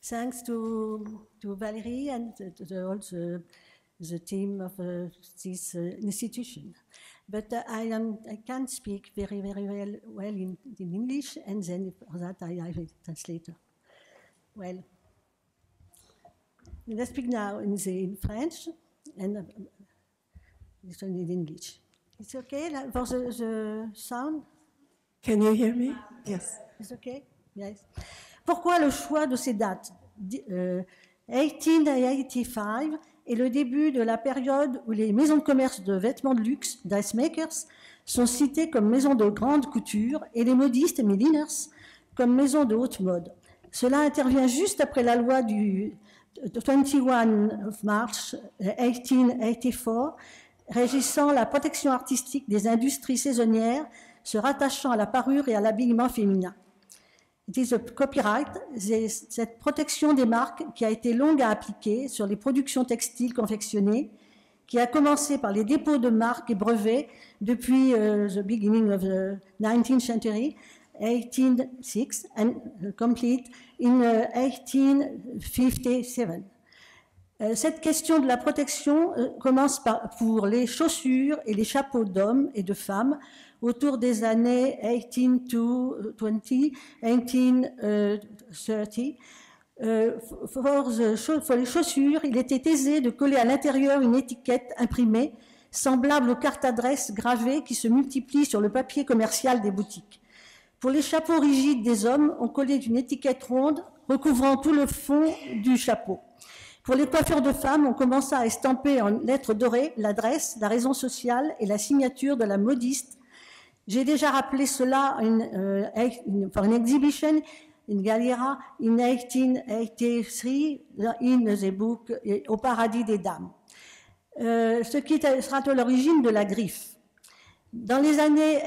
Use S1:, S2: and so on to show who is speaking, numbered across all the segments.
S1: thanks to Valérie and all the team of this institution. But I can't speak very well in English, and then for that I have a translator. Well, I speak now in French and this one in English. It's okay for the sound?
S2: Can you hear me? Yes.
S1: It's okay? Yes. Pourquoi le choix de ces dates 1885 est le début de la période où les maisons de commerce de vêtements de luxe, dressmakers, sont citées comme maisons de grande couture et les modistes, milliners, comme maisons de haute mode. Cela intervient juste après la loi du 21 of March 1884 régissant la protection artistique des industries saisonnières se rattachant à la parure et à l'habillement féminin. It is a copyright, cette protection des marques qui a été longue à appliquer sur les productions textiles confectionnées, qui a commencé par les dépôts de marques et brevets depuis the beginning of the 19th century, 1806, and complete in 1857. Cette question de la protection commence pour les chaussures et les chapeaux d'hommes et de femmes autour des années 1820, 1830. Pour les chaussures, il était aisé de coller à l'intérieur une étiquette imprimée semblable aux cartes adresses gravées qui se multiplient sur le papier commercial des boutiques. Pour les chapeaux rigides des hommes, on collait une étiquette ronde recouvrant tout le fond du chapeau. Pour les coiffures de femmes, on commença à estamper en lettres dorées l'adresse, la raison sociale et la signature de la modiste. J'ai déjà rappelé cela for an exhibition in Galliera in 1883 in the book Au Paradis des dames. Ce qui sera à l'origine de la griffe. Dans les années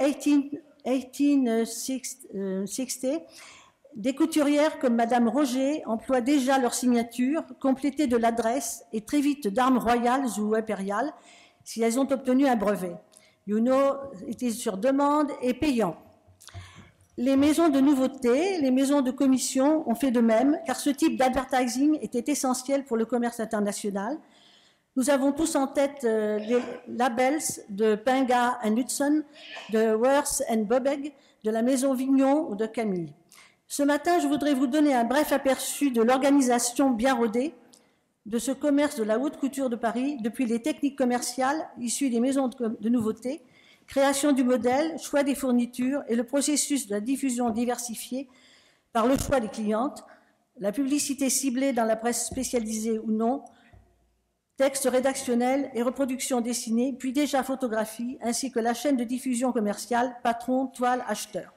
S1: 1860, des couturières comme Madame Roger emploient déjà leur signature, complétée de l'adresse et très vite d'armes royales ou impériales si elles ont obtenu un brevet. You know, it is sur demande et payant. Les maisons de nouveautés, les maisons de commission ont fait de même, car ce type d'advertising était essentiel pour le commerce international. Nous avons tous en tête les labels de Pinga & Hudson, de Worth & Bobeg, de la maison Vignon ou de Camille. Ce matin, je voudrais vous donner un bref aperçu de l'organisation bien rodée de ce commerce de la haute couture de Paris, depuis les techniques commerciales issues des maisons de nouveautés, création du modèle, choix des fournitures et le processus de la diffusion diversifiée par le choix des clientes, la publicité ciblée dans la presse spécialisée ou non, texte rédactionnel et reproduction dessinée, puis déjà photographie, ainsi que la chaîne de diffusion commerciale, patron, toile, acheteur.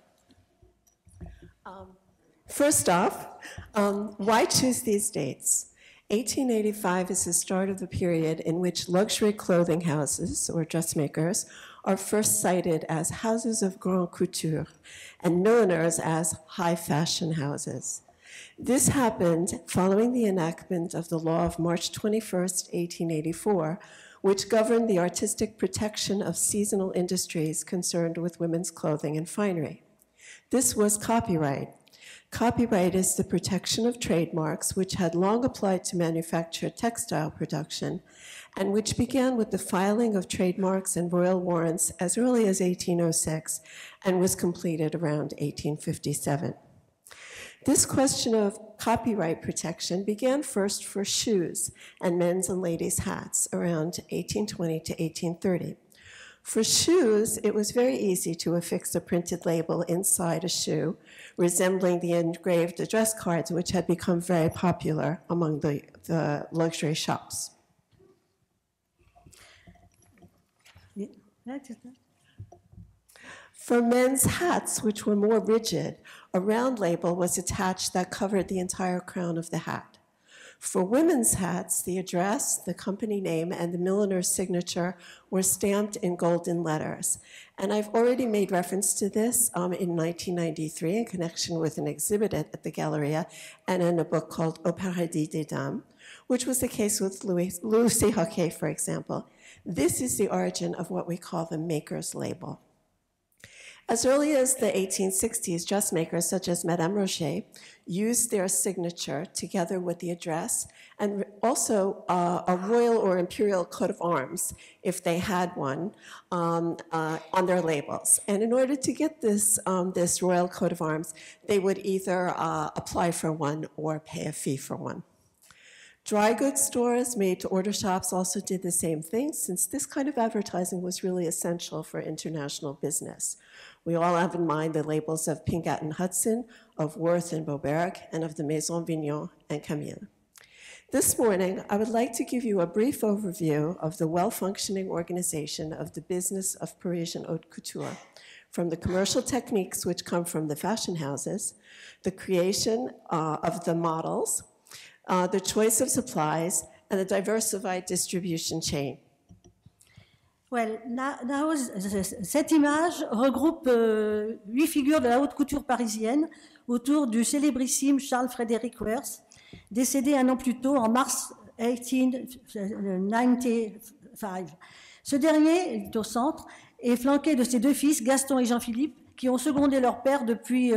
S2: First off, why choose these dates? 1885 is the start of the period in which luxury clothing houses, or dressmakers, are first cited as houses of grande couture and milliners as high fashion houses. This happened following the enactment of the law of March 21st, 1884, which governed the artistic protection of seasonal industries concerned with women's clothing and finery. This was copyright. Copyright is the protection of trademarks which had long applied to manufacture textile production and which began with the filing of trademarks and royal warrants as early as 1806 and was completed around 1857. This question of copyright protection began first for shoes and men's and ladies' hats around 1820 to 1830. For shoes, it was very easy to affix a printed label inside a shoe, resembling the engraved address cards, which had become very popular among the luxury shops. For men's hats, which were more rigid, a round label was attached that covered the entire crown of the hat. For women's hats, the address, the company name, and the milliner's signature were stamped in golden letters. And I've already made reference to this in 1993 in connection with an exhibit at the Galleria and in a book called Au Paradis des dames, which was the case with Lucy Hockey, for example. This is the origin of what we call the maker's label. As early as the 1860s, dressmakers such as Madame Roger used their signature together with the address and also a royal or imperial coat of arms, if they had one, on their labels. And in order to get this, this royal coat of arms, they would either apply for one or pay a fee for one. Dry goods stores, made-to-order shops also did the same thing, since this kind of advertising was really essential for international business. We all have in mind the labels of Pingat and Hudson, of Worth and Beauberg, and of the Maison Vignon and Camille. This morning, I would like to give you a brief overview of the well-functioning organization of the business of Parisian haute couture, from the commercial techniques which come from the fashion houses, the creation of the models, the choice of supplies, and the diversified distribution chain.
S1: Well, cette image regroupe 8 figures de la haute couture parisienne autour du célébrissime Charles-Frédéric Worth, décédé un an plus tôt, en mars 1895. Ce dernier est au centre et flanqué de ses deux fils, Gaston et Jean-Philippe, qui ont secondé leur père depuis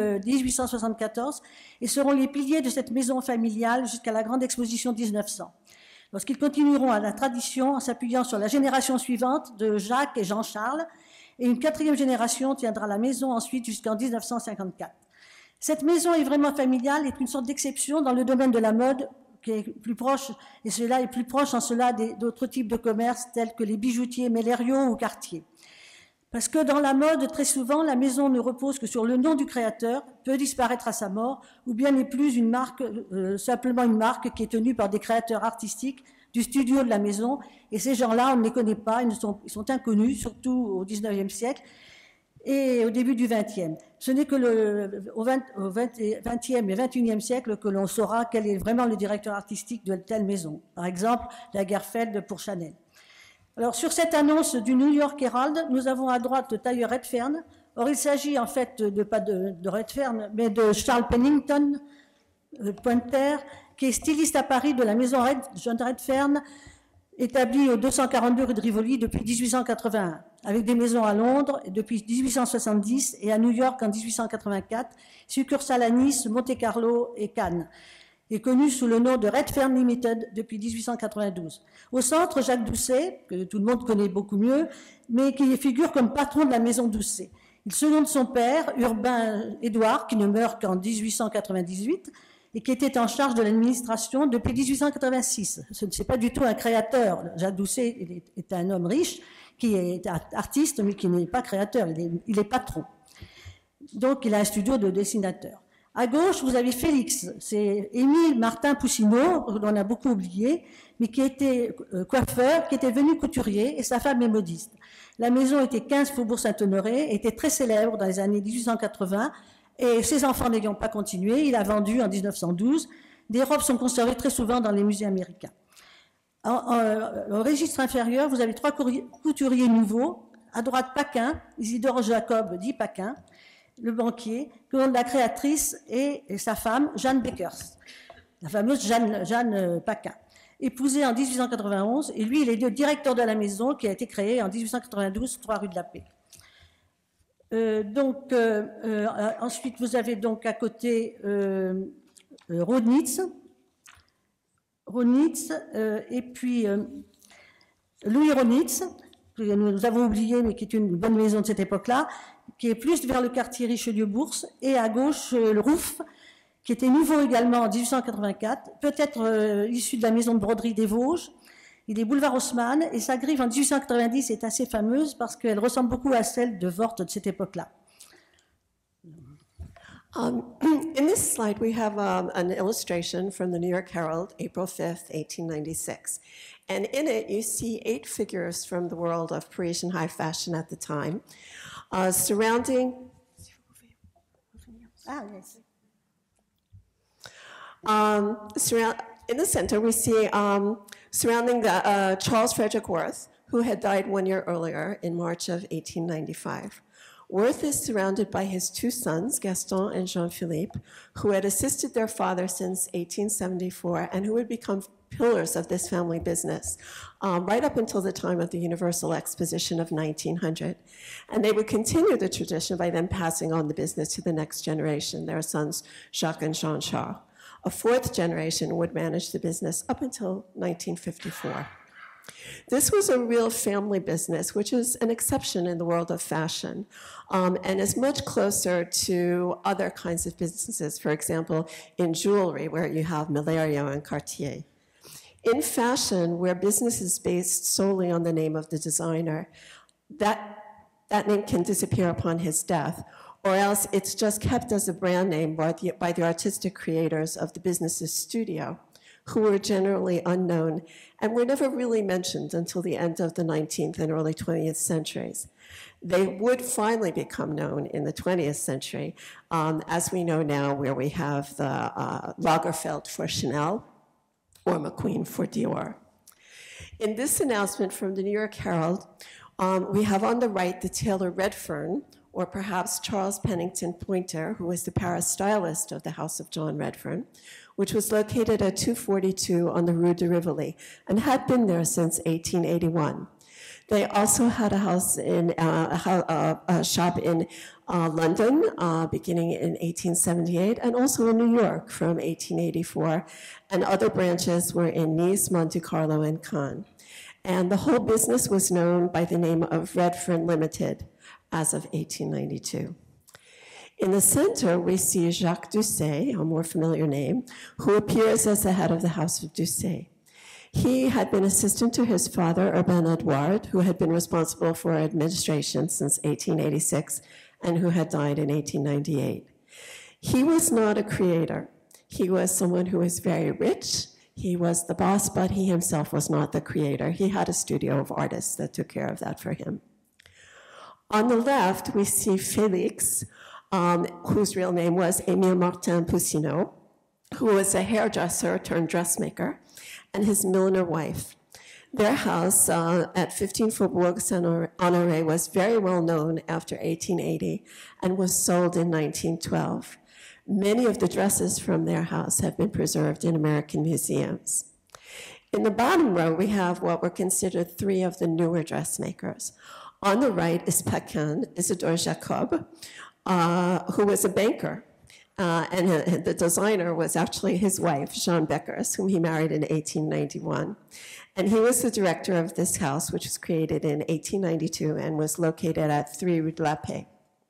S1: 1874 et seront les piliers de cette maison familiale jusqu'à la grande exposition 1900. Lorsqu'ils continueront à la tradition en s'appuyant sur la génération suivante de Jacques et Jean-Charles, et une quatrième génération tiendra la maison ensuite jusqu'en 1954. Cette maison est vraiment familiale, est une sorte d'exception dans le domaine de la mode, qui est plus proche, et cela est plus proche en cela d'autres types de commerces tels que les bijoutiers Mélériot ou Cartier. Parce que dans la mode, très souvent, la maison ne repose que sur le nom du créateur, peut disparaître à sa mort, ou bien n'est plus une marque, simplement une marque qui est tenue par des créateurs artistiques du studio de la maison. Et ces gens-là, on ne les connaît pas, ils sont inconnus, surtout au XIXe siècle et au début du XXe. Ce n'est que au XXe et XXIe siècle que l'on saura quel est vraiment le directeur artistique de telle maison. Par exemple, Lagerfeld pour Chanel. Alors, sur cette annonce du New York Herald, nous avons à droite le tailleur Redfern. Or, il s'agit en fait pas de Redfern, mais de Charles Pennington, Pointer, qui est styliste à Paris de la maison John Redfern, établie au 242 rue de Rivoli depuis 1881, avec des maisons à Londres depuis 1870 et à New York en 1884, succursale à Nice, Monte-Carlo et Cannes, est connu sous le nom de Redfern Limited depuis 1892. Au centre, Jacques Doucet, que tout le monde connaît beaucoup mieux, mais qui figure comme patron de la maison Doucet. Il seconde son père, Urbain Édouard, qui ne meurt qu'en 1898, et qui était en charge de l'administration depuis 1886. Ce n'est pas du tout un créateur. Jacques Doucet est un homme riche, qui est artiste, mais qui n'est pas créateur, il est patron. Donc, il a un studio de dessinateur. À gauche, vous avez Félix, c'est Émile Martin Poussineau, qu'on a beaucoup oublié, mais qui était coiffeur, qui était venu couturier, et sa femme est modiste. La maison était 15 Faubourg Saint-Honoré, était très célèbre dans les années 1880, et ses enfants n'ayant pas continué, il a vendu en 1912. Des robes sont conservées très souvent dans les musées américains. Au registre inférieur, vous avez 3 couturiers nouveaux. À droite, Paquin, Isidore Jacob dit Paquin, le banquier, que la créatrice et sa femme, Jeanne Beckers, la fameuse Jeanne Paquin, épousée en 1891, et lui, il est le directeur de la maison qui a été créée en 1892, 3 rue de la Paix. Ensuite, vous avez donc à côté Rodnitz, et puis Louis Rodnitz, que nous avons oublié, mais qui est une bonne maison de cette époque-là, qui est plus vers le quartier Richelieu-Bourse, et à gauche, le Rouff, qui était nouveau également en 1884, peut-être issu de la maison de broderie des Vosges. Il est boulevard Haussmann, et sa griffe en 1890 est assez fameuse parce qu'elle ressemble beaucoup à celle de Worth de cette époque-là.
S2: In this slide, we have an illustration from the New York Herald, April 5th, 1896. And in it, you see 8 figures from the world of Parisian high fashion at the time, surrounding...
S1: yes.
S2: In the center, we see surrounding Charles Frederick Worth, who had died 1 year earlier in March of 1895. Worth is surrounded by his 2 sons, Gaston and Jean-Philippe, who had assisted their father since 1874 and who would become pillars of this family business, right up until the time of the Universal Exposition of 1900. And they would continue the tradition by then passing on the business to the next generation, their sons Jacques and Jean-Charles. A fourth generation would manage the business up until 1954. This was a real family business, which is an exception in the world of fashion, and is much closer to other kinds of businesses, for example, in jewelry, where you have Millerio and Cartier. In fashion, where business is based solely on the name of the designer, that name can disappear upon his death, or else it's just kept as a brand name by the artistic creators of the business's studio, who were generally unknown and were never really mentioned until the end of the 19th and early 20th centuries. They would finally become known in the 20th century, as we know now, where we have the Lagerfeld for Chanel or McQueen for Dior. In this announcement from the New York Herald, we have on the right the tailor Redfern, or perhaps Charles Pennington Poynter, who was the Paris stylist of the House of John Redfern, which was located at 242 on the Rue de Rivoli and had been there since 1881. They also had a house in a shop in London, beginning in 1878, and also in New York from 1884, and other branches were in Nice, Monte Carlo, and Cannes. And the whole business was known by the name of Redfern Limited as of 1892. In the center, we see Jacques Doucet, a more familiar name, who appears as the head of the House of Doucet. He had been assistant to his father, Urbain Edouard, who had been responsible for administration since 1886 and who had died in 1898. He was not a creator. He was someone who was very rich. He was the boss, but he himself was not the creator. He had a studio of artists that took care of that for him. On the left, we see Félix, whose real name was Émile Martin Poussineau, who was a hairdresser turned dressmaker, and his milliner wife. Their house at 15 Faubourg Saint-Honoré was very well known after 1880 and was sold in 1912. Many of the dresses from their house have been preserved in American museums. In the bottom row, we have what were considered three of the newer dressmakers. On the right is Paquin, Isidore Jacob, who was a banker. And the designer was actually his wife, Jeanne Beckers, whom he married in 1891. And he was the director of this house, which was created in 1892 and was located at 3 Rue de la Paix.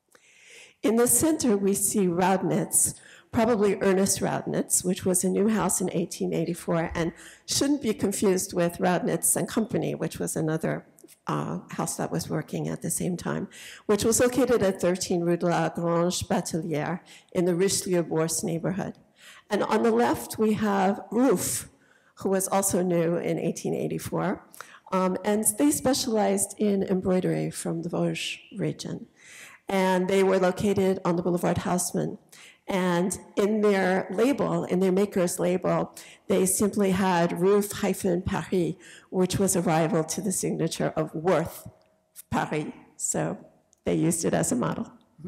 S2: In the center, we see Raudnitz, probably Ernest Raudnitz, which was a new house in 1884 and shouldn't be confused with Raudnitz and Company, which was another house that was working at the same time, which was located at 13 Rue de la Grange Batelière in the Richelieu-Bourse neighborhood. And on the left, we have Roof, who was also new in 1884, and they specialized in embroidery from the Vosges region. And they were located on the Boulevard Haussmann. And in their label, in their maker's label, they simply had Roof-Paris, which was a rival to the signature of Worth Paris. So they used it as a model.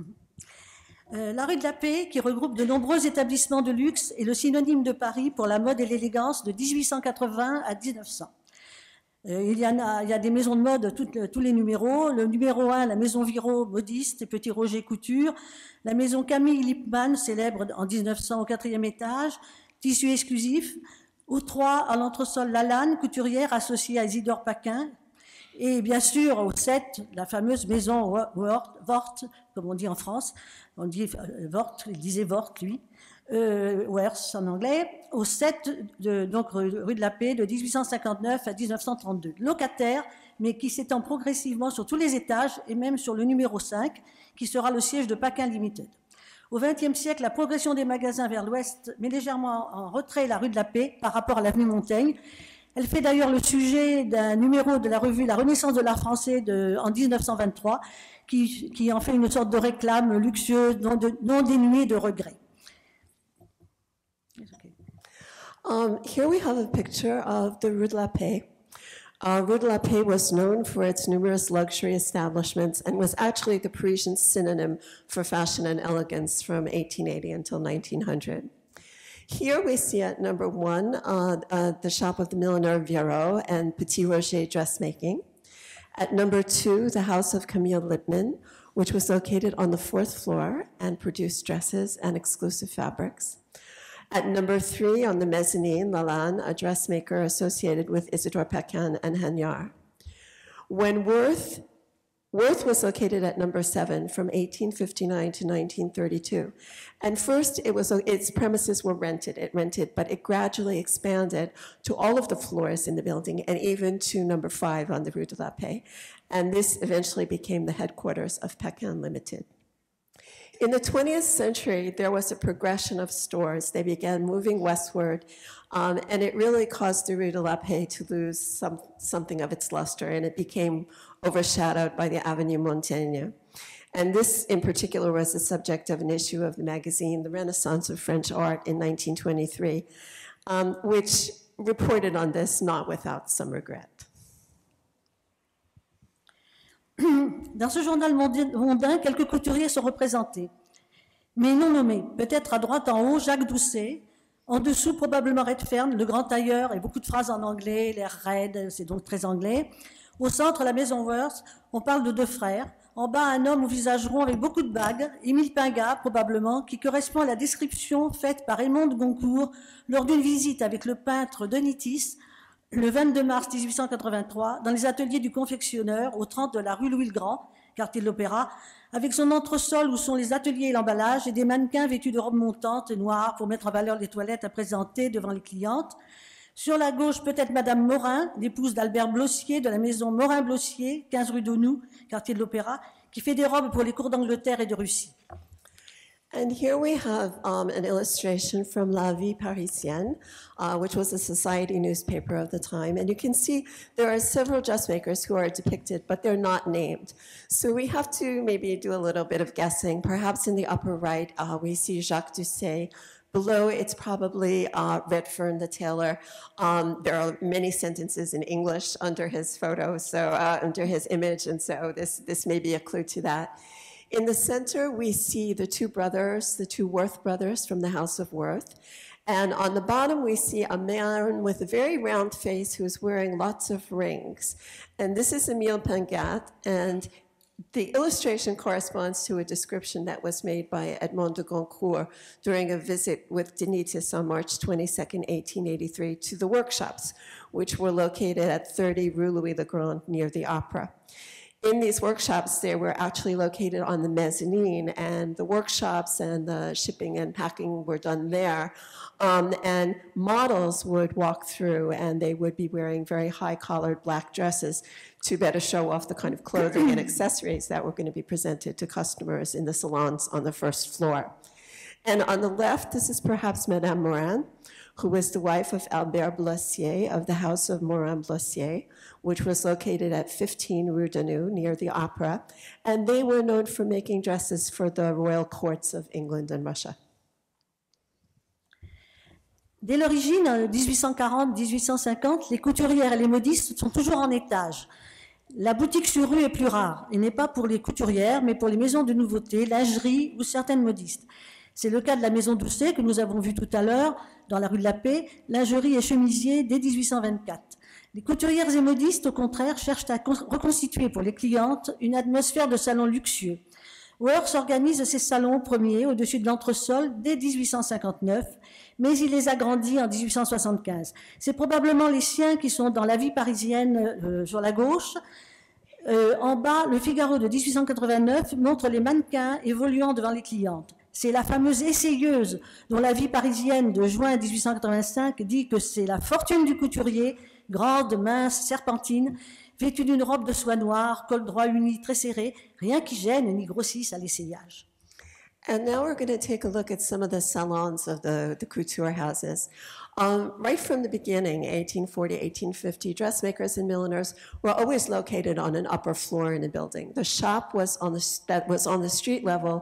S1: La rue de la Paix, qui regroupe de nombreux établissements de luxe, est le synonyme de Paris pour la mode et l'élégance de 1880 à 1900. Il y a des maisons de mode, tous les numéros. Le numéro 1, la maison Viro, modiste, et Petit Roger Couture. La maison Camille Lippmann, célèbre en 1900 au 4e étage, tissu exclusif. Au 3, à l'entresol Lalanne, couturière associée à Isidore Paquin. Et bien sûr, au 7, la fameuse maison Wort, comme on dit en France. On dit Wort, il disait Wort, lui. Worth en anglais, au 7, donc rue de la Paix, de 1859 à 1932. Locataire, mais qui s'étend progressivement sur tous les étages et même sur le numéro 5, qui sera le siège de Paquin Limited. Au XXe siècle, la progression des magasins vers l'ouest met légèrement en retrait la rue de la Paix par rapport à l'avenue Montaigne. Elle fait d'ailleurs le sujet d'un numéro de la revue La Renaissance de l'art français en 1923, qui en fait une sorte de réclame luxueuse, non dénuée de regrets.
S2: Here we have a picture of the Rue de la Paix. Rue de la Paix was known for its numerous luxury establishments and was actually the Parisian synonym for fashion and elegance from 1880 until 1900. Here we see at number 1 the shop of the milliner Vierot and Petit Roger dressmaking. At number 2, the house of Camille Lippmann, which was located on the 4th floor and produced dresses and exclusive fabrics. At number 3, on the mezzanine, Lalanne, a dressmaker associated with Isidore Pequin and Hanyard. When Worth was located at number 7 from 1859 to 1932. And first, its premises were rented. It rented, but it gradually expanded to all of the floors in the building and even to number 5 on the Rue de la Paix. And this eventually became the headquarters of Pequin Limited. In the 20th century, there was a progression of stores. They began moving westward, and it really caused the Rue de la Paix to lose something of its luster, and it became overshadowed by the Avenue Montaigne. And this, in particular, was the subject of an issue of the magazine, The Renaissance of French Art, in 1923, which reported on this not without some regret.
S1: Dans ce journal mondain, quelques couturiers sont représentés, mais non nommés. Peut-être à droite en haut, Jacques Doucet, en dessous probablement Redfern, le grand tailleur, et beaucoup de phrases en anglais, l'air raide, c'est donc très anglais. Au centre, la maison Worth, on parle de 2 frères. En bas, un homme au visage rond avec beaucoup de bagues, Émile Pingat probablement, qui correspond à la description faite par Raymond de Goncourt lors d'une visite avec le peintre Denitis, le 22 mars 1883, dans les ateliers du confectionneur, au 30 de la rue Louis-le-Grand, quartier de l'Opéra, avec son entresol où sont les ateliers et l'emballage, et des mannequins vêtus de robes montantes noires pour mettre en valeur les toilettes à présenter devant les clientes. Sur la gauche, peut-être Madame Morin, l'épouse d'Albert Blossier, de la maison Morin-Blossier, 15 rue d'Aunoux, quartier de l'Opéra, qui fait des robes pour les cours d'Angleterre et de Russie.
S2: And here we have an illustration from La Vie Parisienne, which was a society newspaper of the time. And you can see there are several dressmakers who are depicted, but they're not named. So we have to maybe do a little bit of guessing. Perhaps in the upper right, we see Jacques Doucet. Below, it's probably Redfern, the tailor. There are many sentences in English under his photo, so under his image, and so this may be a clue to that. In the center, we see the 2 brothers, the 2 Worth brothers from the House of Worth. And on the bottom, we see a man with a very round face who's wearing lots of rings. And this is Émile Pingat, and the illustration corresponds to a description that was made by Edmond de Goncourt during a visit with Denitis on March 22nd, 1883, to the workshops, which were located at 30 Rue Louis-le-Grand near the Opera. In these workshops, they were actually located on the mezzanine, and the workshops and the shipping and packing were done there. And models would walk through, and they would be wearing very high-collared black dresses to better show off the kind of clothing and accessories that were going to be presented to customers in the salons on the 1st floor. And on the left, this is perhaps Madame Morin, who was the wife of Albert Blossier of the House of Morin-Blossier, which was located at 15 Rue d'Aunoux near the Opera. And they were known for making dresses for the royal courts of England and Russia.
S1: Dès l'origine, 1840-1850, les couturières et les modistes sont toujours en étage. La boutique sur rue est plus rare et n'est pas pour les couturières, mais pour les maisons de nouveautés, lingerie ou certaines modistes. C'est le cas de la maison Doucet que nous avons vu tout à l'heure dans la rue de la Paix, lingerie et chemisier dès 1824. Les couturières et modistes, au contraire, cherchent à reconstituer pour les clientes une atmosphère de salon luxueux. Worth organise ses salons premiers au-dessus de l'entresol dès 1859, mais il les agrandit en 1875. C'est probablement les siens qui sont dans La Vie parisienne sur la gauche. En bas, le Figaro de 1889 montre les mannequins évoluant devant les clientes. C'est la fameuse essayeuse dont La Vie parisienne de juin 1885 dit que c'est la fortune du couturier, grande, mince, serpentine, vêtue d'une robe de soie noire, col droit uni très serré, rien qui gêne ni grossisse à l'essayage.
S2: And now we're going to take a look at some of the salons of the couture houses. Right from the beginning, 1840, 1850, dressmakers and milliners were always located on an upper floor in a building. The shop was on the street level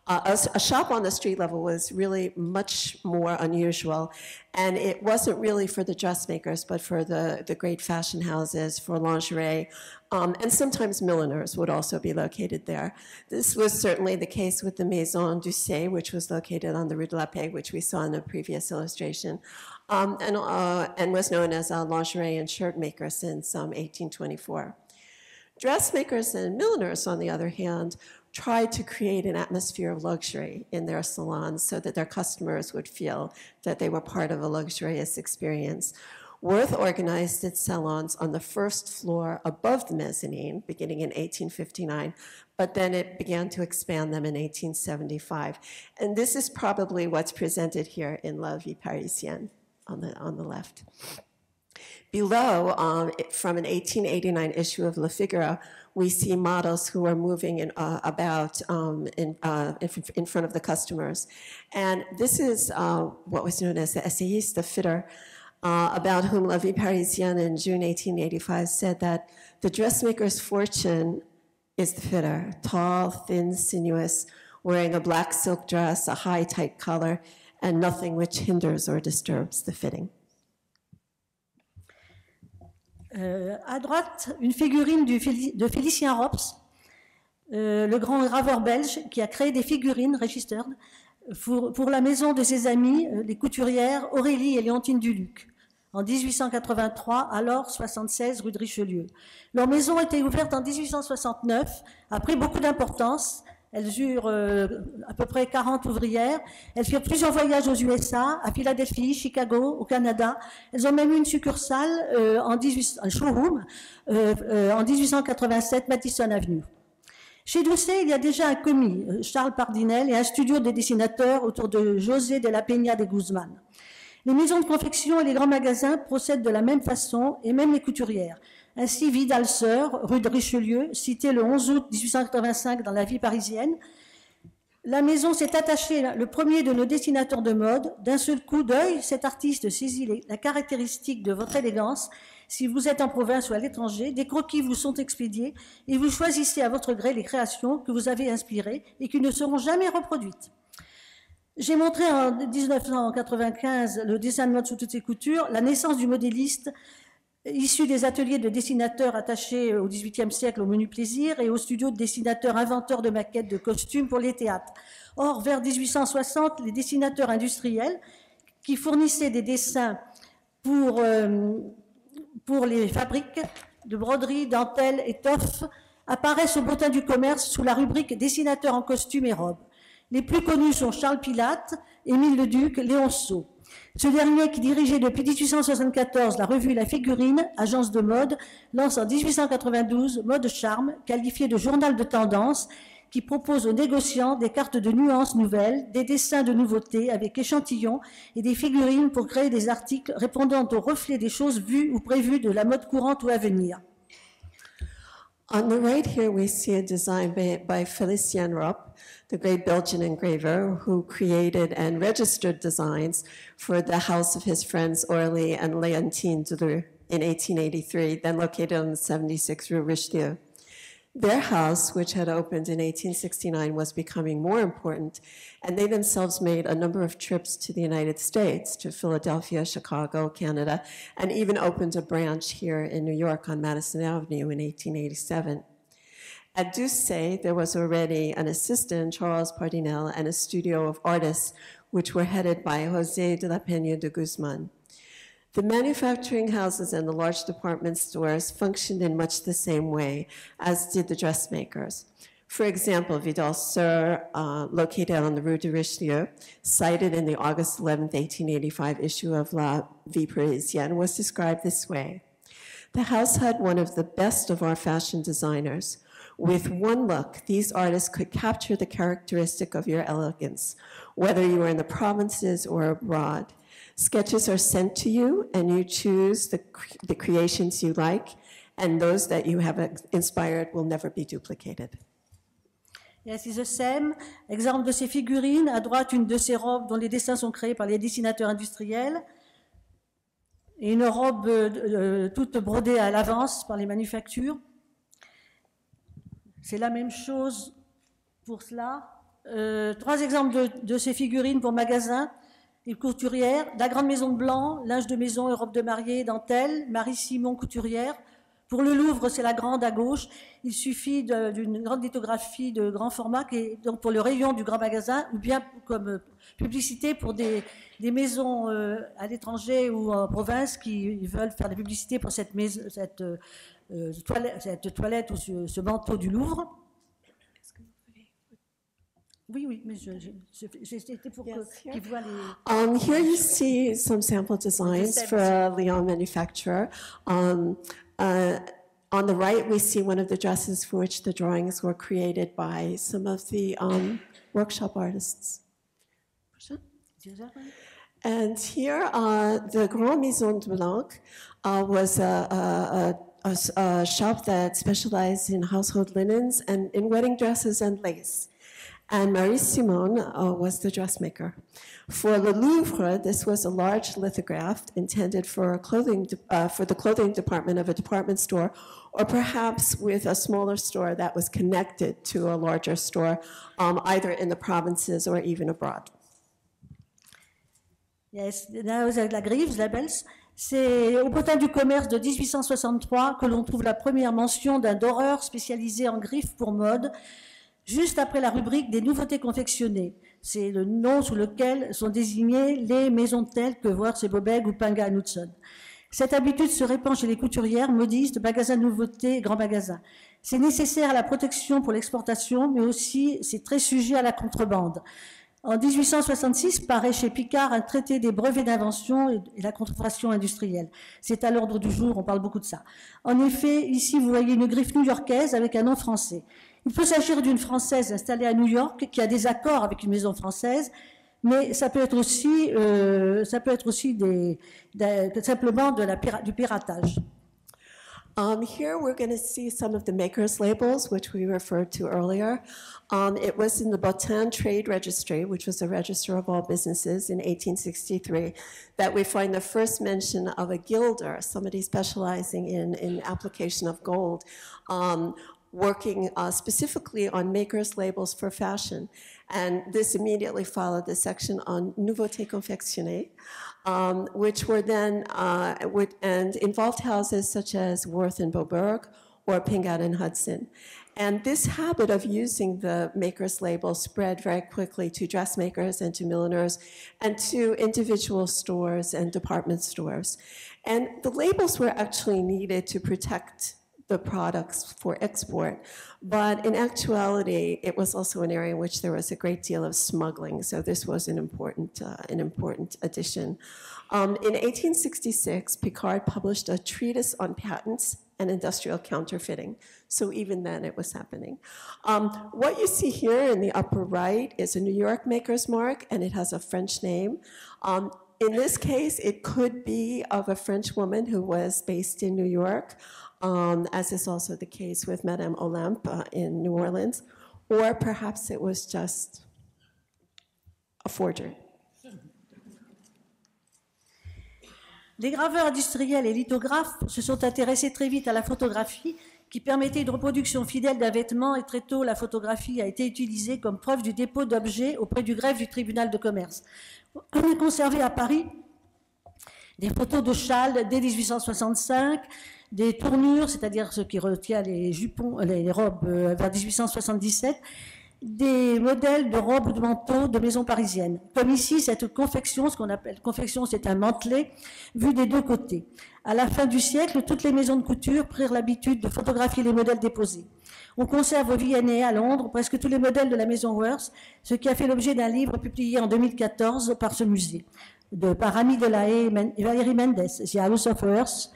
S2: A shop on the street level was really much more unusual, and it wasn't really for the dressmakers, but for the great fashion houses, for lingerie, and sometimes milliners would also be located there. This was certainly the case with the Maison Doucet, which was located on the Rue de la Paix, which we saw in the previous illustration, and was known as a lingerie and shirt maker since 1824. Dressmakers and milliners, on the other hand, tried to create an atmosphere of luxury in their salons so that their customers would feel that they were part of a luxurious experience. Worth organized its salons on the first floor above the mezzanine, beginning in 1859, but then it began to expand them in 1875. And this is probably what's presented here in La Vie Parisienne on the left. Below, from an 1889 issue of Le Figaro, we see models who are moving in front of the customers. And this is what was known as the essayiste, the fitter, about whom La Vie Parisienne in June 1885 said that the dressmaker's fortune is the fitter, tall, thin, sinuous, wearing a black silk dress, a high, tight collar, and nothing which hinders or disturbs the fitting.
S1: À droite, une figurine de Félicien Rops, le grand graveur belge qui a créé des figurines registered pour la maison de ses amies, les couturières Aurélie et Léontine Duluc, en 1883, alors 76 rue de Richelieu. Leur maison a été ouverte en 1869, a pris beaucoup d'importance. Elles eurent à peu près 40 ouvrières. Elles firent plusieurs voyages aux USA, à Philadelphie, Chicago, au Canada. Elles ont même eu une succursale, un showroom, en 1887, Madison Avenue. Chez Doucet, il y a déjà un commis, Charles Pardinel, et un studio de dessinateurs autour de José de la Peña de Guzman. Les maisons de confection et les grands magasins procèdent de la même façon, et même les couturières. Ainsi, Vidal-Sœur, rue de Richelieu, cité le 11 août 1885 dans La Vie Parisienne. La maison s'est attachée, le premier de nos dessinateurs de mode. D'un seul coup d'œil, cet artiste saisit la caractéristique de votre élégance. Si vous êtes en province ou à l'étranger, des croquis vous sont expédiés et vous choisissez à votre gré les créations que vous avez inspirées et qui ne seront jamais reproduites. J'ai montré en 1995 le dessin de mode sous toutes ses coutures, la naissance du modéliste, issu des ateliers de dessinateurs attachés au XVIIIe siècle au menu plaisir et au studio de dessinateurs inventeurs de maquettes de costumes pour les théâtres. Or, vers 1860, les dessinateurs industriels qui fournissaient des dessins pour les fabriques de broderies, dentelles, étoffes apparaissent au bulletin du commerce sous la rubrique dessinateurs en costumes et robes. Les plus connus sont Charles Pilate, Émile Leduc, Léon Sous. Ce dernier, qui dirigeait depuis 1874 la revue La Figurine, agence de mode, lance en 1892 Mode Charme, qualifié de journal de tendance, qui propose aux négociants des cartes de nuances nouvelles, des dessins de nouveautés avec échantillons et des figurines pour créer des articles répondant aux reflets des choses vues ou prévues de la mode courante ou à venir.
S2: On the right here, we see a design by Félicien Rops, the great Belgian engraver who created and registered designs for the house of his friends Aurélie and Léontine Duluc in 1883, then located on the 76 Rue Richelieu. Their house, which had opened in 1869, was becoming more important, and they themselves made a number of trips to the United States, to Philadelphia, Chicago, Canada, and even opened a branch here in New York on Madison Avenue in 1887. At Doucet, there was already an assistant, Charles Pardinel, and a studio of artists, which were headed by José de la Peña de Guzman. The manufacturing houses and the large department stores functioned in much the same way as did the dressmakers. For example, Vidal-Sœur, located on the Rue de Richelieu, cited in the August 11, 1885 issue of La Vie Parisienne, was described this way. The house had one of the best of our fashion designers. With one look, these artists could capture the characteristic of your elegance, whether you were in the provinces or abroad. Sketches are sent to you, and you choose the creations you like, and those that you have inspired will never be duplicated.
S1: Yes, it's the same. Exemple de ces figurines. À droite, une de ces robes dont les dessins sont créés par les dessinateurs industriels. Et une robe toute brodée à l'avance par les manufactures. C'est la même chose pour cela. 3 exemples de ces figurines pour magasins et couturières. La grande maison de blanc, linge de maison et robe de mariée, dentelle, Marie-Simon couturière. Pour le Louvre, c'est la grande à gauche. Il suffit d'une grande lithographie de grand format, qui est donc pour le rayon du grand magasin, ou bien comme publicité pour des maisons à l'étranger ou en province qui veulent faire des publicités pour cette toilette ou ce manteau du Louvre. Oui, mais c'était pour qu'ils voient les...
S2: Here you see some sample designs for a Lyon manufacturer. On the right, we see one of the dresses for which the drawings were created by some of the workshop artists. And here, the Grand Maison de Blanc was a shop that specialized in household linens and in wedding dresses and lace. And Marie-Simon was the dressmaker. For the Louvre, this was a large lithograph intended for the clothing department of a department store, or perhaps with a smaller store that was connected to a larger store, either in the provinces or even abroad.
S1: Yes, la Griffe, Labels, c'est au Potin du commerce de 1863 que l'on trouve la première mention d'un doreur spécialisé en griffes pour mode, juste après la rubrique des nouveautés confectionnées. C'est le nom sous lequel sont désignées les maisons telles que Worth et Bobeg ou Pinga Knudsen. Cette habitude se répand chez les couturières, modistes, magasins de nouveautés et grands magasins. C'est nécessaire à la protection pour l'exportation, mais aussi c'est très sujet à la contrebande. En 1866, paraît chez Picard un traité des brevets d'invention et la contrefaçon industrielle. C'est à l'ordre du jour, on parle beaucoup de ça. En effet, ici, vous voyez une griffe new-yorkaise avec un nom français. Il peut s'agir d'une Française installée à New York qui a des accords avec une maison française, mais ça peut être aussi, simplement du piratage.
S2: Here we're going to see some of the makers' labels, which we referred to earlier. It was in the Bottin Trade Registry, which was a register of all businesses in 1863, that we find the first mention of a gilder, somebody specializing in application of gold, working specifically on makers' labels for fashion. And this immediately followed the section on nouveautés confectionnées, which were then, and involved houses such as Worth and Boberg or Pingat and Hudson. And this habit of using the maker's label spread very quickly to dressmakers and to milliners and to individual stores and department stores. And the labels were actually needed to protect the products for export, but in actuality, it was also an area in which there was a great deal of smuggling, so this was an important addition. In 1866, Picard published a treatise on patents and industrial counterfeiting, so even then it was happening. What you see here in the upper right is a New York maker's mark, and it has a French name. In this case, it could be of a French woman who was based in New York, as is also the case with Madame Olympe in New Orleans, or perhaps it was just a forgery.
S1: Les graveurs industriels et lithographes se sont intéressés très vite à la photographie qui permettait une reproduction fidèle d'un vêtement, et très tôt la photographie a été utilisée comme preuve du dépôt d'objets auprès du greffe du tribunal de commerce. On a conservé à Paris des photos de châles dès 1865, des tournures, c'est-à-dire ce qui retient les jupons, les robes vers 1877, des modèles de robes ou de manteaux de maisons parisiennes. Comme ici, cette confection, ce qu'on appelle confection, c'est un mantelet, vu des deux côtés. À la fin du siècle, toutes les maisons de couture prirent l'habitude de photographier les modèles déposés. On conserve au V&A à Londres presque tous les modèles de la maison Worth, ce qui a fait l'objet d'un livre publié en 2014 par ce musée, par Ami de la Haye et Valérie Mendes, The House of Worth,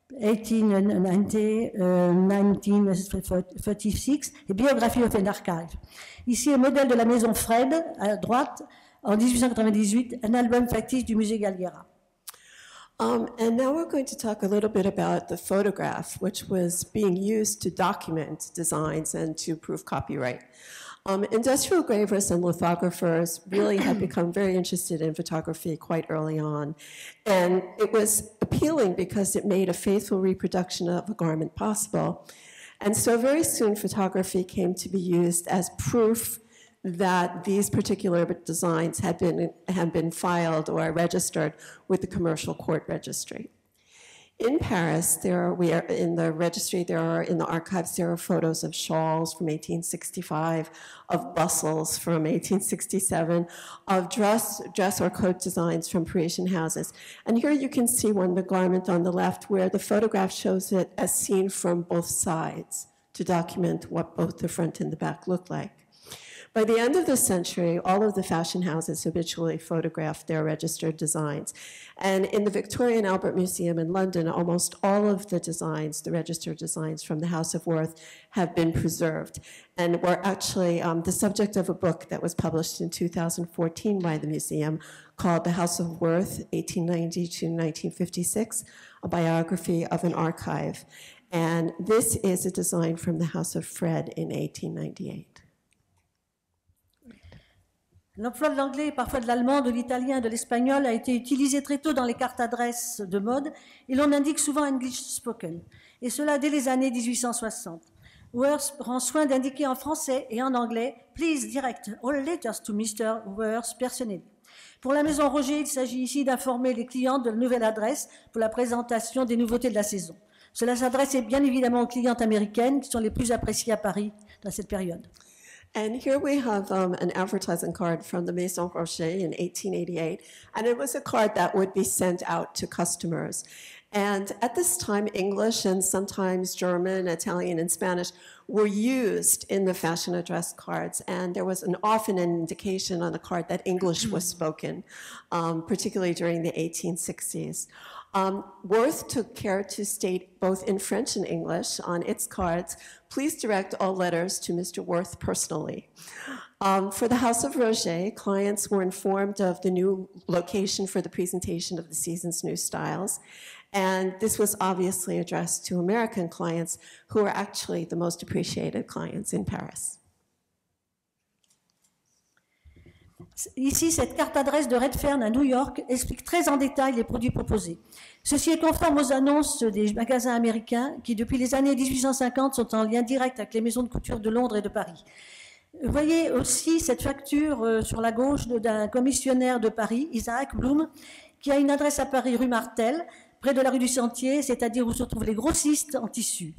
S1: 1890-1936, et Biography of an Archive. Ici, un modèle de la maison Fred, à droite, en 1898, un album factice du musée Galliera.
S2: And now we're going to talk a little bit about the photograph, which was being used to document designs and to prove copyright. Industrial gravers and lithographers really had become very interested in photography quite early on. And it was appealing because it made a faithful reproduction of a garment possible. And so very soon photography came to be used as proof that these particular designs had been filed or registered with the Commercial Court Registry. In Paris, in the registry, in the archives, there are photos of shawls from 1865, of bustles from 1867, of dress or coat designs from Parisian houses. And here you can see one, the garment on the left, where the photograph shows it as seen from both sides to document what both the front and the back look like. By the end of the century, all of the fashion houses habitually photographed their registered designs. And in the Victoria and Albert Museum in London, almost all of the designs, the registered designs from the House of Worth, have been preserved and were actually the subject of a book that was published in 2014 by the museum called The House of Worth, 1890 to 1956, a biography of an archive. And this is a design from the House of Fred in 1898.
S1: L'emploi de l'anglais et parfois de l'allemand, de l'italien et de l'espagnol a été utilisé très tôt dans les cartes adresses de mode et l'on indique souvent English spoken, et cela dès les années 1860. Worth prend soin d'indiquer en français et en anglais « Please direct all letters to Mr. Worth personally ». Pour la maison Roger, il s'agit ici d'informer les clients de la nouvelle adresse pour la présentation des nouveautés de la saison. Cela s'adresse bien évidemment aux clientes américaines qui sont les plus appréciées à Paris dans cette période.
S2: And here we have an advertising card from the Maison Rocher in 1888, and it was a card that would be sent out to customers. And at this time, English and sometimes German, Italian, and Spanish were used in the fashion address cards, and there was often an indication on the card that English was spoken, particularly during the 1860s. Worth took care to state both in French and English on its cards, please direct all letters to Mr. Worth personally. For the House of Roger, clients were informed of the new location for the presentation of the season's new styles, and this was obviously addressed to American clients who are actually the most appreciated clients in Paris.
S1: Ici, cette carte adresse de Redfern à New York explique très en détail les produits proposés. Ceci est conforme aux annonces des magasins américains qui, depuis les années 1850, sont en lien direct avec les maisons de couture de Londres et de Paris. Vous voyez aussi cette facture sur la gauche d'un commissionnaire de Paris, Isaac Bloom, qui a une adresse à Paris, rue Martel, près de la rue du Sentier, c'est-à-dire où se trouvent les grossistes en tissu.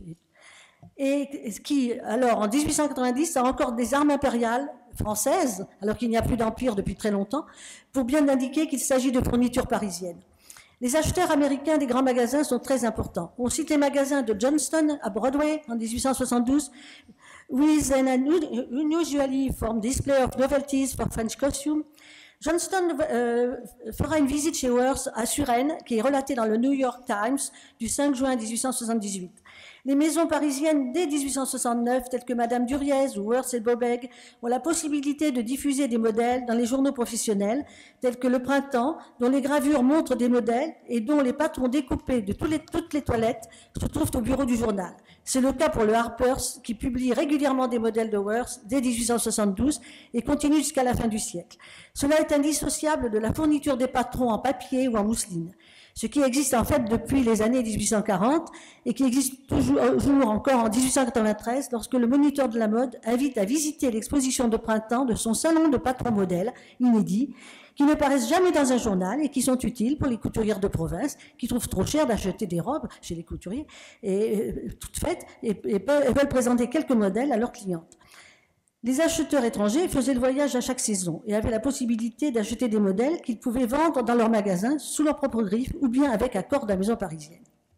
S1: Et qui, alors, en 1890, a encore des armes impériales françaises, alors qu'il n'y a plus d'empire depuis très longtemps, pour bien indiquer qu'il s'agit de fournitures parisiennes. Les acheteurs américains des grands magasins sont très importants. On cite les magasins de Johnston à Broadway en 1872, with an unusually formed display of novelties for French costume. Johnston fera une visite chez Worth à Suresnes, qui est relatée dans le New York Times du 5 juin 1878. Les maisons parisiennes dès 1869, telles que Madame Duriez ou Worth et Bobeg, ont la possibilité de diffuser des modèles dans les journaux professionnels, tels que Le Printemps, dont les gravures montrent des modèles et dont les patrons découpés de toutes les toilettes se trouvent au bureau du journal. C'est le cas pour le Harper's, qui publie régulièrement des modèles de Worth dès 1872 et continue jusqu'à la fin du siècle. Cela est indissociable de la fourniture des patrons en papier ou en mousseline. Ce qui existe en fait depuis les années 1840 et qui existe toujours encore en 1893 lorsque le moniteur de la mode invite à visiter l'exposition de printemps de son salon de patron modèle inédit qui ne paraissent jamais dans un journal et qui sont utiles pour les couturières de province qui trouvent trop cher d'acheter des robes chez les couturiers et toutes faites et veulent présenter quelques modèles à leurs clientes. Les acheteurs étrangers faisaient le voyage à chaque saison et avaient la possibilité d'acheter des modèles qu'ils pouvaient vendre dans leur magasin sous leur propre griffe ou bien avec accord de la maison parisienne.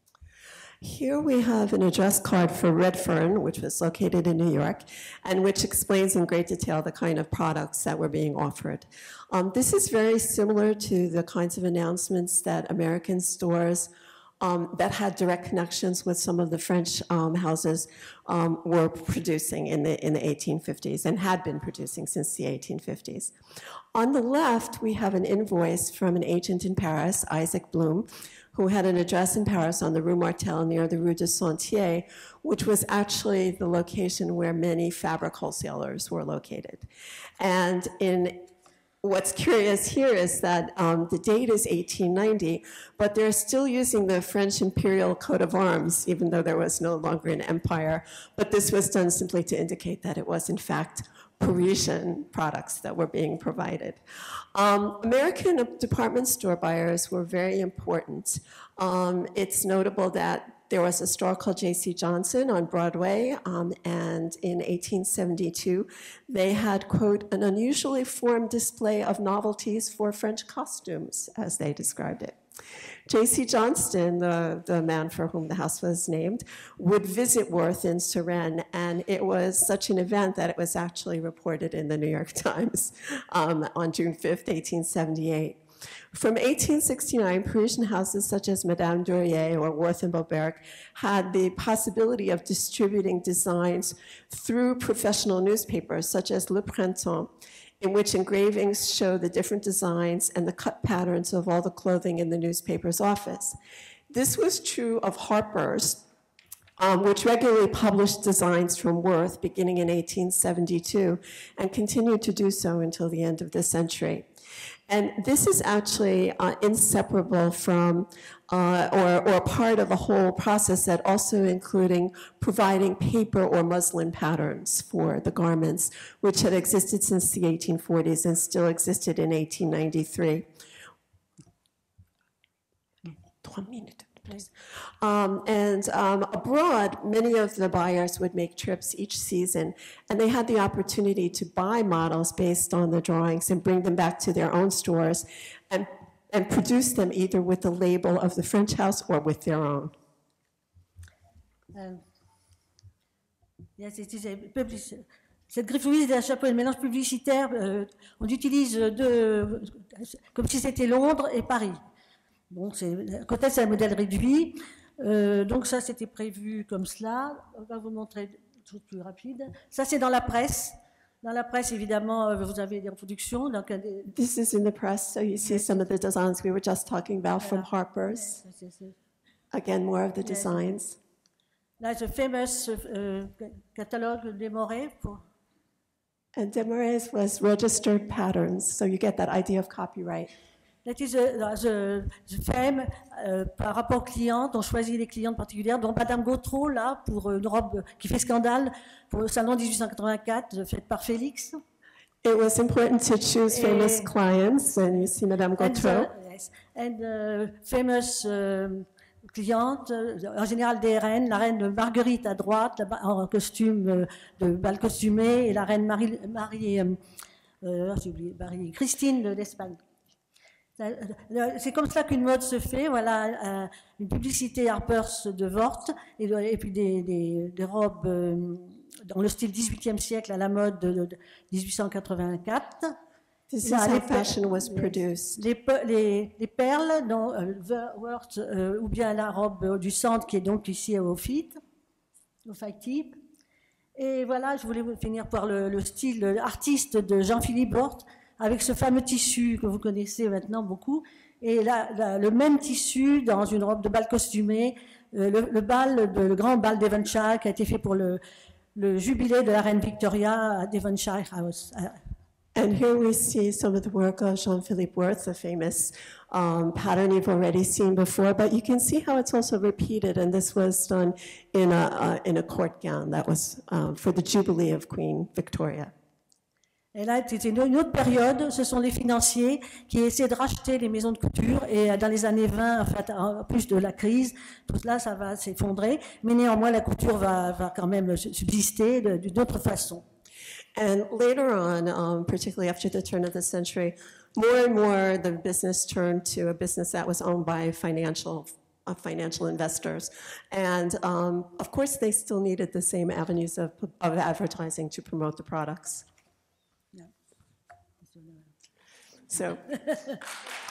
S2: Here we have an address card for Redfern, which was located in New York, and which explains in great detail the kind of products that were being offered. This is very similar to the kinds of announcements that American stores that had direct connections with some of the French houses were producing in the 1850s and had been producing since the 1850s. On the left, we have an invoice from an agent in Paris, Isaac Bloom, who had an address in Paris on the Rue Martel near the Rue du Sentier, which was actually the location where many fabric wholesalers were located. And what's curious here is that the date is 1890, but they're still using the French imperial coat of arms, even though there was no longer an empire. But this was done simply to indicate that it was, in fact, Parisian products that were being provided. American department store buyers were very important. It's notable that there was a store called J.C. Johnson on Broadway, and in 1872, they had, quote, an unusually formed display of novelties for French costumes, as they described it. J.C. Johnston, the man for whom the house was named, would visit Worth in Suresnes, and it was such an event that it was actually reported in the New York Times on June 5th, 1878. From 1869, Parisian houses such as Madame Durier or Worth and Beauberg had the possibility of distributing designs through professional newspapers such as Le Printemps, in which engravings show the different designs and the cut patterns of all the clothing in the newspaper's office. This was true of Harper's, which regularly published designs from Worth beginning in 1872 and continued to do so until the end of the century. And this is actually inseparable from or part of a whole process that also including providing paper or muslin patterns for the garments, which had existed since the 1840s and still existed in 1893. 3 minutes. Abroad, many of the buyers would make trips each season, and they had the opportunity to buy models based on the drawings and bring them back to their own stores and produce them either with the label of the French house or with their own.
S1: Cette griffe d'un chapeau et de mélange publicitaire, on utilise deux, comme si c'était Londres et Paris. Bon, la Countess, c'est un modèle réduit, donc ça c'était prévu comme cela. On va vous montrer des choses plus rapides. Ça c'est dans la presse. Dans la presse, évidemment, vous avez des reproductions. Donc,
S2: This is in the press, so you see some of the designs we were just talking about from Harper's. Again, more of the designs.
S1: Là, the famous catalogue Desmorais.
S2: And Desmorais was registered patterns, so you get that idea of copyright.
S1: That is the femme par rapport aux clientes. On choisit des clientes particulières, dont Madame Gautreau, là, pour une robe qui fait scandale pour le salon 1884, faite par Félix.
S2: It was important to choose famous clients, and you see Madame Gautreau.
S1: And famous clientes, en général des reines, la reine Marguerite à droite, en costume de bal costumé, et la reine Christine d'Espagne. C'est comme ça qu'une mode se fait, voilà, une publicité Harper's de Worth et puis des robes dans le style 18e siècle à la mode de 1884.
S2: This is how fashion was produced.
S1: Les perles dans Worth ou bien la robe du centre qui est donc ici au fight type. Et voilà, je voulais finir par le style artiste de Jean-Philippe Worth, avec ce fameux tissu que vous connaissez maintenant beaucoup, et là, le même tissu dans une robe de bal costumé, le grand bal Devonshire qui a été fait pour le jubilé de la reine Victoria à Devonshire House.
S2: And here we see some of the work of Jean-Philippe Worth, the famous pattern you've already seen before, but you can see how it's also repeated, and this was done in a court gown that was for the Jubilee of Queen Victoria.
S1: Et là, c'est une autre période, ce sont les financiers qui essaient de racheter les maisons de couture, et dans les années 20, en fait, en plus de la crise, tout cela, ça va s'effondrer, mais néanmoins, la couture va quand même subsister d'une autre façon.
S2: And later on, particularly after the turn of the century, more and more the business turned to a business that was owned by financial investors. And of course, they still needed the same avenues of advertising to promote the products. So